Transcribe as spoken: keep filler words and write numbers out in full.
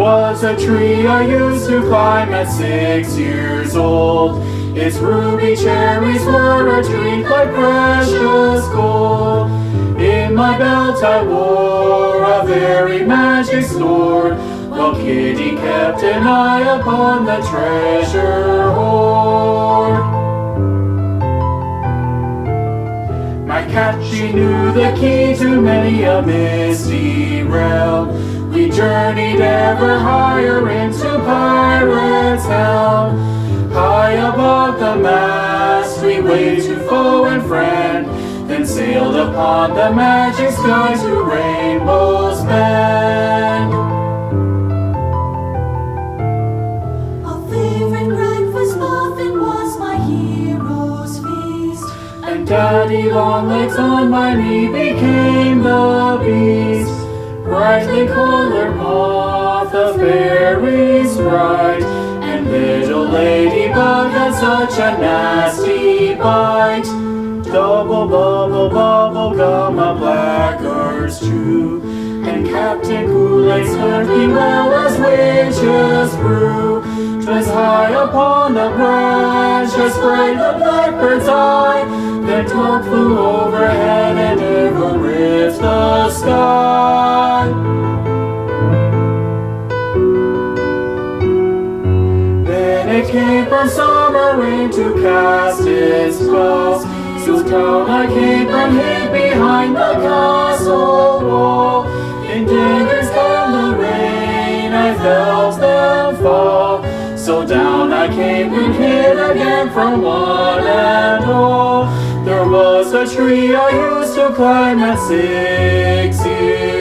was a tree I used to climb at six years old. Its ruby cherries were a drink like precious gold. In my belt I wore a very magic sword, while Kitty kept an eye upon the treasure hoard. My cat, she knew the key to many a misty realm. We journeyed ever higher into pirate's helm. High above the mast we waved to foe and friend, then sailed upon the magic sky to rainbow's bend. A favorite breakfast muffin was my hero's feast, and Daddy Longlegs on my knee became the beast. Brightly colored moth, a fairy sprite, and little ladybug had such a nasty bite. Double bubble bubble gum, a blackguard's chew, and Captain Kool-Aid's turkey well as witches brew. 'Twas high upon the branch, as bright the blackbird's eye, then talk flew overhead and never ripped the sky. Then it came from summer rain to cast its spells, so down I came and hid behind the castle wall. In daggers from the rain I felt them fall, so down I came and hid again from one and all. There was a tree I used to climb at six years